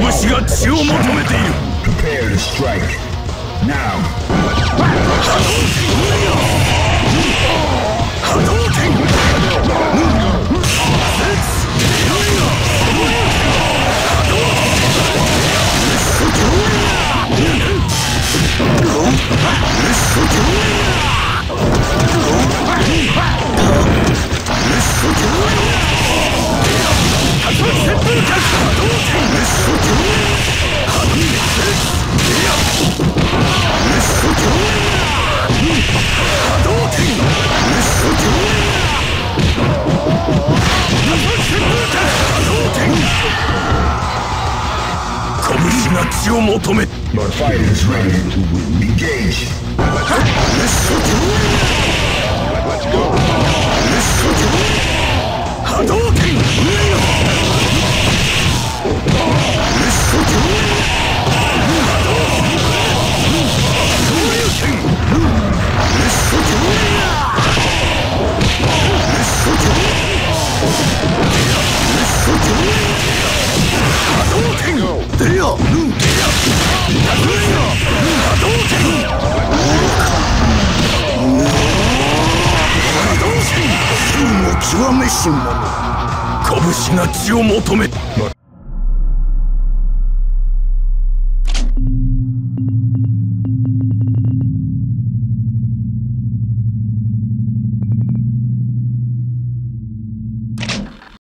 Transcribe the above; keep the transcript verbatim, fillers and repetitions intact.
拳が血を求めている。 Prepare to strike. Now. 波動拳。拳が血を求め。 Your fight is ready to engage. Let's go. 波動拳。極めし者。拳が血を求め。